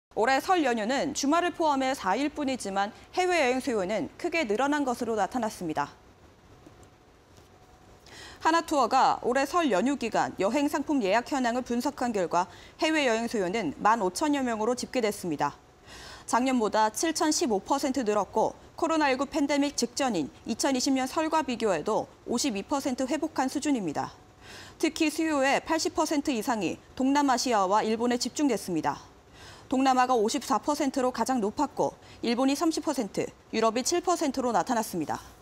올해 설 연휴는 주말을 포함해 4일뿐이지만 해외여행 수요는 크게 늘어난 것으로 나타났습니다. 하나투어가 올해 설 연휴 기간 여행 상품 예약 현황을 분석한 결과 해외여행 수요는 15,000여 명으로 집계됐습니다. 작년보다 7,015% 늘었고 코로나19 팬데믹 직전인 2020년 설과 비교해도 52% 회복한 수준입니다. 특히 수요의 80% 이상이 동남아시아와 일본에 집중됐습니다. 동남아가 54%로 가장 높았고 일본이 30%, 유럽이 7%로 나타났습니다.